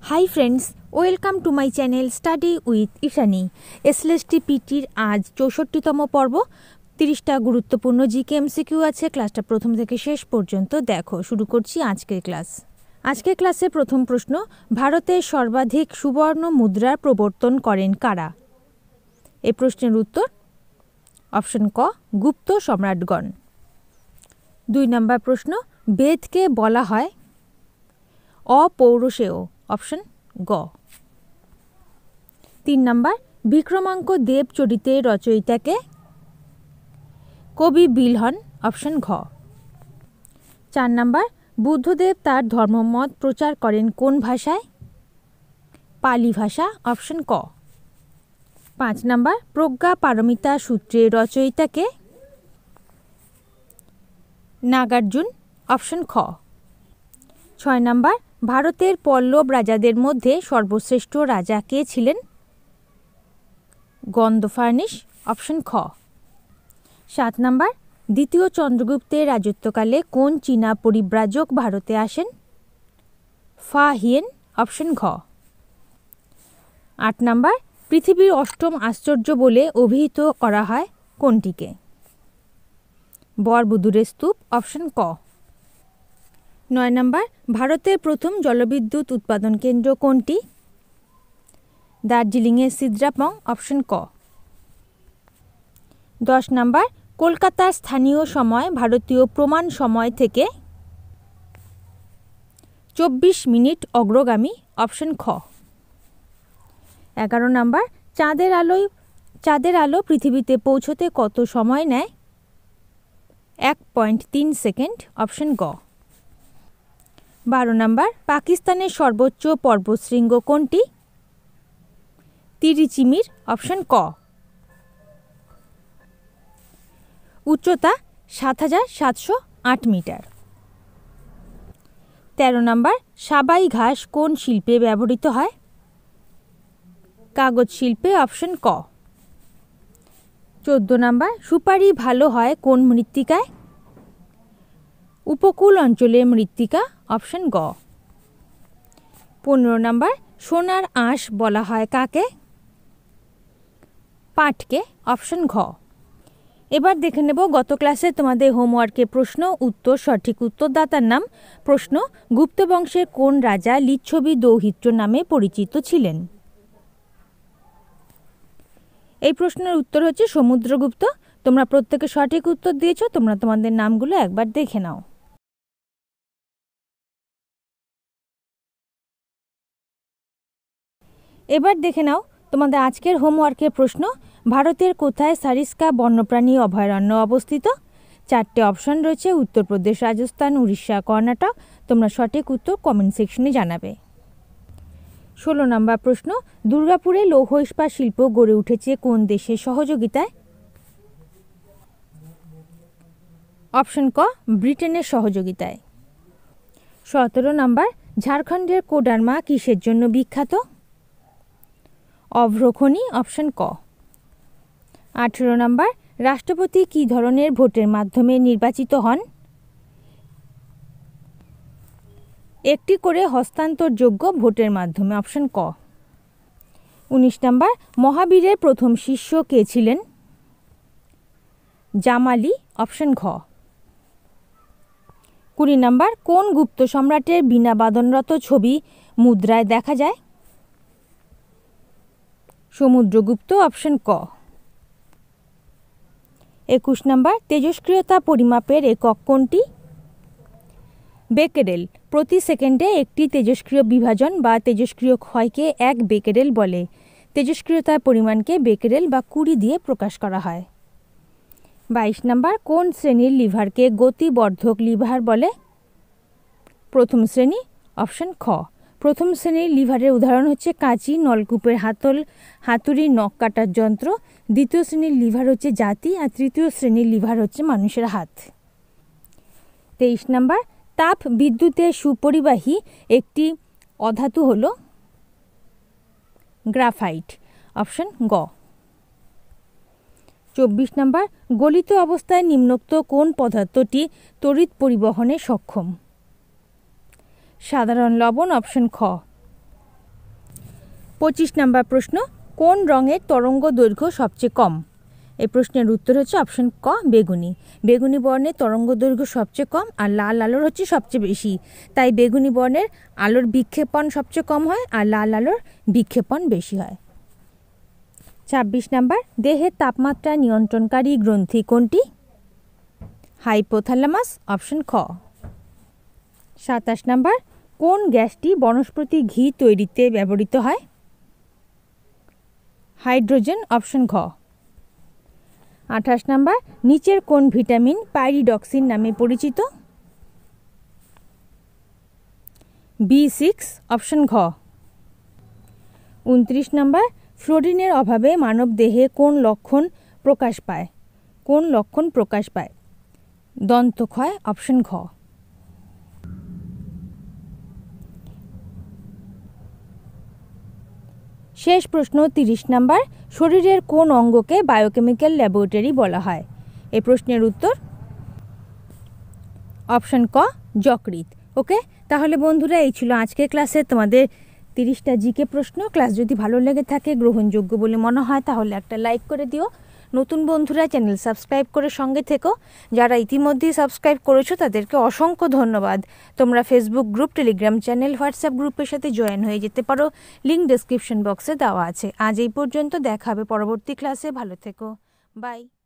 High friends, welcome to my channel study with Ishani. SLST পিটির আজ 64তম পর্ব। 30টা গুরুত্বপূর্ণ জিকে এমসিকিউ আছে। ক্লাসটা প্রথম থেকে শেষ পর্যন্ত দেখো। শুরু করছি আজকের ক্লাস। আজকের ক্লাসে প্রথম প্রশ্ন, ভারতের সর্বাধিক সুবর্ণ মুদ্রার প্রবর্তন করেন কারা? এই প্রশ্নের উত্তর অপশন ক, গুপ্ত সম্রাটগণ। 2 নম্বর প্রশ্ন, বেদকে বলা হয় অপৌরুষেয়। অপশন গ। 3 নম্বর, বিক্রমাঙ্ক দেব চরিতের রচয়িতাকে? কবি বিলহন। অপশন ঘ। 4 নম্বর, বুদ্ধদেব তার ধর্মমত প্রচার করেন কোন ভাষায়? পালি ভাষা। অপশন ক। 5 নম্বর, প্রজ্ঞা পারমিতা সূত্রের রচয়িতাকে? নাগার্জুন। অপশন খ। 6 নম্বর, ভারতের পল্লব রাজাদের মধ্যে সর্বশ্রেষ্ঠ রাজা কে ছিলেন? গন্ধফার্নিশ। অপশন খ। 7 নম্বর, দ্বিতীয় চন্দ্রগুপ্তের রাজত্বকালে কোন চীনা পরিব্রাজক ভারতে আসেন? ফা হিয়েন। অপশন ঘ। 8 নম্বর, পৃথিবীর অষ্টম আশ্চর্য বলে অভিহিত করা হয় কোনটিকে? বরবুদুরের স্তূপ। অপশন ক। 9 নম্বর, ভারতের প্রথম জলবিদ্যুৎ উৎপাদন কেন্দ্র কোনটি? দার্জিলিংয়ের সিদ্রাপং। অপশন ক। 10 নম্বর, কলকাতার স্থানীয় সময় ভারতীয় প্রমাণ সময় থেকে 24 মিনিট অগ্রগামী। অপশন খ। 11 নম্বর, চাঁদের আলো পৃথিবীতে পৌঁছতে কত সময় নেয়? 1.3 সেকেন্ড। অপশন গ। 12 নম্বর, পাকিস্তানের সর্বোচ্চ পর্বতশৃঙ্গ কোনটি? তিরিচিমির। অপশন ক। উচ্চতা 7708 মিটার। 13 নম্বর, সাবাই ঘাস কোন শিল্পে ব্যবহৃত হয়? কাগজ শিল্পে। অপশন ক। 14 নম্বর, সুপারি ভালো হয় কোন মৃত্তিকায়? উপকূল অঞ্চলের মৃত্তিকা। অপশন গ। 15 নম্বর, সোনার আঁশ বলা হয় কাকে? পাটকে। অপশন ঘ। এবার দেখে নেব গত ক্লাসে তোমাদের হোমওয়ার্কের প্রশ্ন উত্তর। সঠিক উত্তরদাতার নাম। প্রশ্ন, গুপ্ত বংশের কোন রাজা লিচ্ছবি দৌহিত্র নামে পরিচিত ছিলেন? এই প্রশ্নের উত্তর হচ্ছে সমুদ্রগুপ্ত। তোমরা প্রত্যেকে সঠিক উত্তর দিয়েছো। তোমরা তোমাদের নামগুলো একবার দেখে নাও। এবার দেখে নাও তোমাদের আজকের হোমওয়ার্কের প্রশ্ন, ভারতের কোথায় সারিস্কা বন্যপ্রাণী অভয়ারণ্য অবস্থিত? 4টে অপশন রয়েছে, উত্তরপ্রদেশ, রাজস্থান, উড়িষ্যা, কর্ণাটক। তোমরা সঠিক উত্তর কমেন্ট সেকশনে জানাবে। 16 নম্বর প্রশ্ন, দুর্গাপুরে লৌহ ইস্পাত শিল্প গড়ে উঠেছে কোন দেশের সহযোগিতায়? অপশন ক, ব্রিটেনের সহযোগিতায়। 17 নম্বর, ঝাড়খণ্ডের কোডারমা কিসের জন্য বিখ্যাত? অভ্রখনি। অপশন ক। 18 নম্বর, রাষ্ট্রপতি কী ধরনের ভোটের মাধ্যমে নির্বাচিত হন? একটি করে হস্তান্তরযোগ্য ভোটের মাধ্যমে। অপশন ক। 19 নম্বর, মহাবীরের প্রথম শিষ্য কে ছিলেন? জামালি। অপশন ঘ। 20 নম্বর, কোন গুপ্ত সম্রাটের বীণা বাদনরত ছবি মুদ্রায় দেখা যায়? সমুদ্রগুপ্ত। অপশন ক। 21 নম্বর, তেজস্ক্রিয়তা পরিমাপের একক কোনটি? বেকেরেল। প্রতি সেকেন্ডে একটি তেজস্ক্রিয় বিভাজন বা তেজস্ক্রিয় ক্ষয়কে 1 বেকেরেল বলে। তেজস্ক্রিয়তার পরিমাণকে বেকেরেল বা কুড়ি দিয়ে প্রকাশ করা হয়। 22 নম্বর, কোন শ্রেণীর লিভারকে গতিবর্ধক লিভার বলে? প্রথম শ্রেণী। অপশন খ। প্রথম শ্রেণীর লিভারের উদাহরণ হচ্ছে কাঁচি, নলকূপের হাতুড়ি, নখ কাটার যন্ত্র। দ্বিতীয় শ্রেণীর লিভার হচ্ছে জাতি, আর তৃতীয় শ্রেণীর লিভার হচ্ছে মানুষের হাত। 23 নম্বর, তাপ বিদ্যুতের সুপরিবাহী একটি অধাতু হল গ্রাফাইট। অপশন গ। 24 নম্বর, গলিত অবস্থায় নিম্নোক্ত কোন পদার্থটি তড়িৎ পরিবহনে সক্ষম? সাধারণ লবণ। অপশন খ। 25 নম্বর প্রশ্ন, কোন রঙের তরঙ্গ দৈর্ঘ্য সবচেয়ে কম? এই প্রশ্নের উত্তর হচ্ছে অপশন ক, বেগুনি। বেগুনি বর্ণের তরঙ্গ দৈর্ঘ্য সবচেয়ে কম আর লাল আলোর হচ্ছে সবচেয়ে বেশি। তাই বেগুনি বর্ণের আলোর বিক্ষেপণ সবচেয়ে কম হয় আর লাল আলোর বিক্ষেপণ বেশি হয়। 26 নম্বর, দেহের তাপমাত্রা নিয়ন্ত্রণকারী গ্রন্থি কোনটি? হাইপোথ্যালামাস, অপশন খ। 27 নম্বর, কোন গ্যাসটি বনস্পতি ঘি তৈরিতে ব্যবহৃত হয়? হাইড্রোজেন, অপশন ঘ। 28 নম্বর, নিচের কোন ভিটামিন পাইরিডক্সিন নামে পরিচিত? B6, অপশন ঘ। 29 নম্বর, ফ্লোরিনের অভাবে মানব দেহে কোন লক্ষণ প্রকাশ পায়? কোন লক্ষণ প্রকাশ পায়? দন্তক্ষয়, অপশন ঘ। শেষ প্রশ্ন 30 নম্বর, শরীরের কোন অঙ্গকে বায়োকেমিক্যাল ল্যাবরেটরি বলা হয়? এই প্রশ্নের উত্তর অপশন ক, যকৃৎ। ওকে, তাহলে বন্ধুরা এই ছিল আজকের ক্লাসে তোমাদের 30টা জিকে প্রশ্ন। ক্লাস যদি ভালো লেগে থাকে, গ্রহণযোগ্য বলে মনে হয়, তাহলে একটা লাইক করে দিও। নতুন বন্ধুরা চ্যানেল সাবস্ক্রাইব করে সঙ্গে থেকো। যারা ইতিমধ্যেই সাবস্ক্রাইব করেছো তাদেরকে অসংখ্য ধন্যবাদ। তোমরা Facebook group, Telegram channel, WhatsApp গ্রুপের সাথে জয়েন হয়ে যেতে পারো। লিঙ্ক ডেসক্রিপশন বক্সে দেওয়া আছে। আজ এই পর্যন্ত, দেখা হবে পরবর্তী ক্লাসে। ভালো থেকো, বাই।